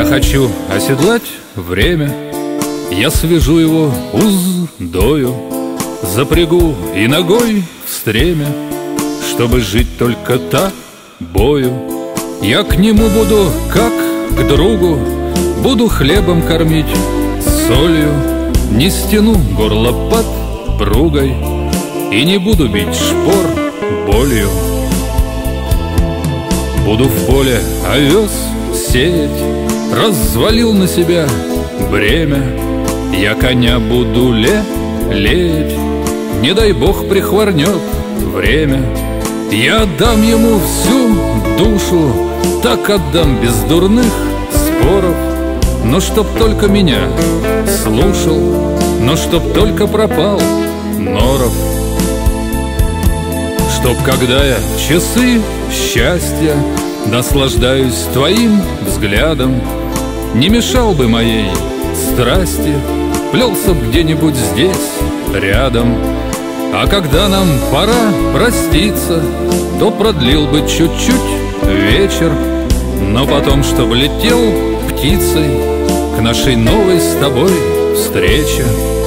хочу оседлать время, я свяжу его уздою, запрягу и ногой в стремя, чтобы жить только тобою. Я к нему буду как к другу, буду хлебом кормить, солью, не стяну горло под пругой и не буду бить шпор болью. Буду в поле овес сеять, развалил на себя бремя. Я коня буду лелеять, не дай бог прихворнет время. Я отдам ему всю душу, так отдам без дурных споров, но чтоб только меня слушал, но чтоб только пропал норов. Чтоб, когда я часы счастья наслаждаюсь твоим взглядом, не мешал бы моей страсти, плелся б где-нибудь здесь рядом. А когда нам пора проститься, то продлил бы чуть-чуть вечер, но потом, чтоб летел птицей к нашей новой с тобой встрече.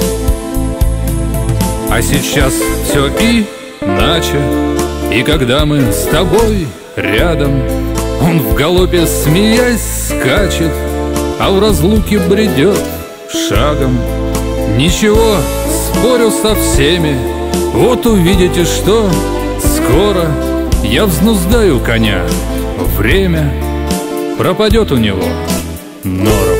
А сейчас все иначе, и когда мы с тобой рядом, он в галопе, смеясь, скачет, а в разлуке бредет шагом. Ничего, спорю со всеми, вот увидите, что скоро я взнуздаю коня, время пропадет у него норов.